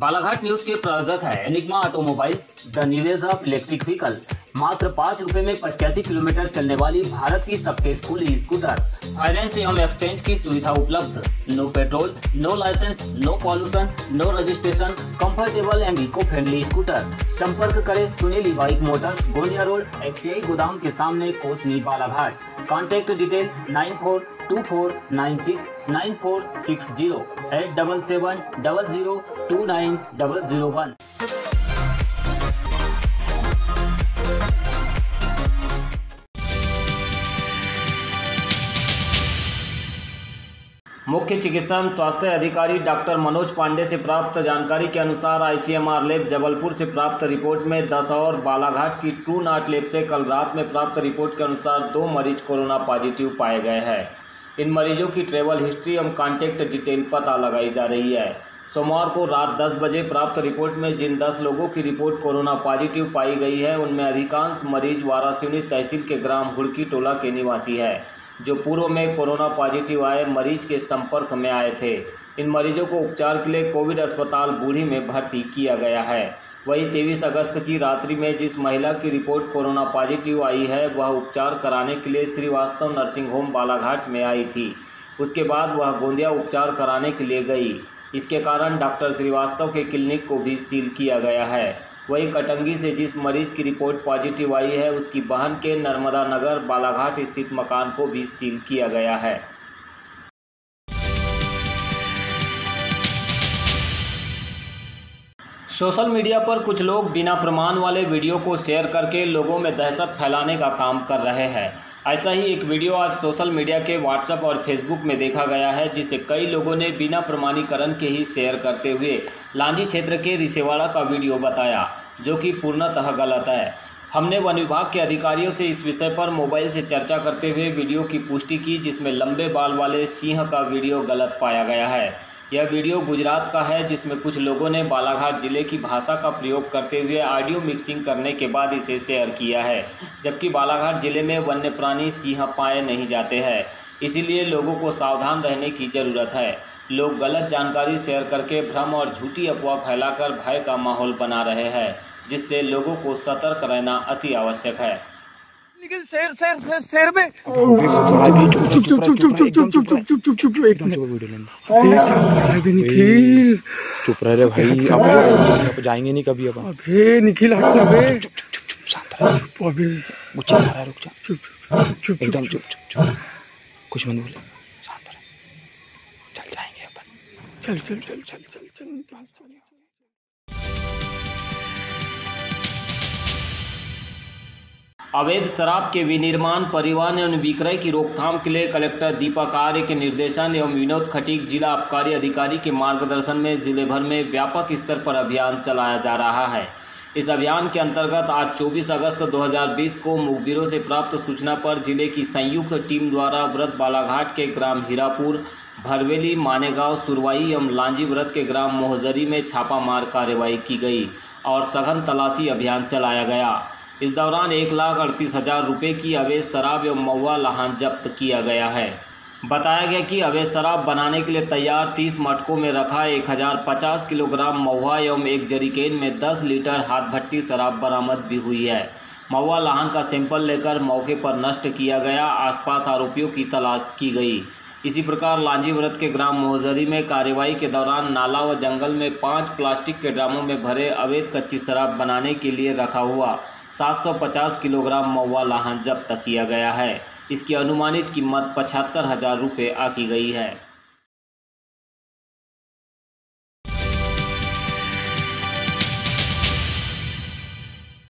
Balaghat news के प्रायोजक है Enigma automobiles, the new age of electric vehicle. मात्र 5 रुपए में 85 किलोमीटर चलने वाली भारत की सबसे स्कूली स्कूटर। फाइनेंस एवं एक्सचेंज की सुविधा उपलब्ध। No petrol, no licence, no pollution, no registration, comfortable and eco friendly scooter. संपर्क करें Sunil bike motors, Gondia road, FCI गोदाम के सामने, कोसनी, बालाघाट। Contact detail 9424969460 8770029001। मुख्य चिकित्सा एवं स्वास्थ्य अधिकारी डॉक्टर मनोज पांडे से प्राप्त जानकारी के अनुसार ICMR लैब जबलपुर से प्राप्त रिपोर्ट में 10 और बालाघाट की ट्रू नॉट लैब से कल रात में प्राप्त रिपोर्ट के अनुसार 2 मरीज कोरोना पॉजिटिव पाए गए हैं। इन मरीजों की ट्रैवल हिस्ट्री एवं कॉन्टैक्ट डिटेल पता लगाई जा रही है। सोमवार को रात 10 बजे प्राप्त रिपोर्ट में जिन 10 लोगों की रिपोर्ट कोरोना पॉजिटिव पाई गई है, उनमें अधिकांश मरीज वारासिवनी तहसील के ग्राम हुड़की टोला के निवासी है, जो पूर्व में कोरोना पॉजिटिव आए मरीज के संपर्क में आए थे। इन मरीजों को उपचार के लिए कोविड अस्पताल बूढ़ी में भर्ती किया गया है। वहीं 23 अगस्त की रात्रि में जिस महिला की रिपोर्ट कोरोना पॉजिटिव आई है, वह उपचार कराने के लिए श्रीवास्तव नर्सिंग होम बालाघाट में आई थी। उसके बाद वह गोंदिया उपचार कराने के लिए गई। इसके कारण डॉक्टर श्रीवास्तव के क्लिनिक को भी सील किया गया है। वहीं कटंगी से जिस मरीज की रिपोर्ट पॉजिटिव आई है, उसकी बहन के नर्मदा नगर बालाघाट स्थित मकान को भी सील किया गया है। सोशल मीडिया पर कुछ लोग बिना प्रमाण वाले वीडियो को शेयर करके लोगों में दहशत फैलाने का काम कर रहे हैं। ऐसा ही एक वीडियो आज सोशल मीडिया के व्हाट्सएप और फेसबुक में देखा गया है, जिसे कई लोगों ने बिना प्रमाणीकरण के ही शेयर करते हुए लांजी क्षेत्र के रिसेवाड़ा का वीडियो बताया, जो कि पूर्णतः गलत है। हमने वन विभाग के अधिकारियों से इस विषय पर मोबाइल से चर्चा करते हुए वीडियो की पुष्टि की, जिसमें लंबे बाल वाले सिंह का वीडियो गलत पाया गया है। यह वीडियो गुजरात का है, जिसमें कुछ लोगों ने बालाघाट जिले की भाषा का प्रयोग करते हुए ऑडियो मिक्सिंग करने के बाद इसे शेयर किया है, जबकि बालाघाट जिले में वन्य प्राणी सिंह पाए नहीं जाते हैं। इसीलिए लोगों को सावधान रहने की ज़रूरत है। लोग गलत जानकारी शेयर करके भ्रम और झूठी अफवाह फैलाकर भय का माहौल बना रहे हैं, जिससे लोगों को सतर्क रहना अति आवश्यक है। लेकिन शेर में निखिल चुप रह रे भाई, अब जाएंगे नहीं कभी। अब अबे निखिल हटना बे, शांत रह। अबे रुक जा, चुप एकदम चुप, कुछ मत बोले, शांत रह। चल जाएंगे अपन, चल। अवैध शराब के विनिर्माण, परिवहन एवं विक्रय की रोकथाम के लिए कलेक्टर दीपक आर्य के निर्देशन एवं विनोद खटीक जिला आबकारी अधिकारी के मार्गदर्शन में जिले भर में व्यापक स्तर पर अभियान चलाया जा रहा है। इस अभियान के अंतर्गत आज 24 अगस्त 2020 को मुखबिरों से प्राप्त सूचना पर जिले की संयुक्त टीम द्वारा व्रत बालाघाट के ग्राम हीरापुर, भरवेली, मानेगांव, सुरवाई एवं लांजी व्रत के ग्राम मोहजरी में छापामार कार्रवाई की गई और सघन तलाशी अभियान चलाया गया। इस दौरान 1,38,000 रुपये की अवैध शराब एवं महुआ लाहन जब्त किया गया है। बताया गया कि अवैध शराब बनाने के लिए तैयार 30 मटकों में रखा 1050 किलोग्राम महुआ एवं एक जरीकेन में 10 लीटर हाथ भट्टी शराब बरामद भी हुई है। महुआ लाहन का सैंपल लेकर मौके पर नष्ट किया गया। आसपास आरोपियों की तलाश की गई। इसी प्रकार लांजी व्रत के ग्राम मोहजरी में कार्रवाई के दौरान नाला व जंगल में 5 प्लास्टिक के ड्रामों में भरे अवैध कच्ची शराब बनाने के लिए रखा हुआ 750 किलोग्राम महुआ लाहन जब्त किया गया है। इसकी अनुमानित कीमत 75,000 रुपये आकी गई है।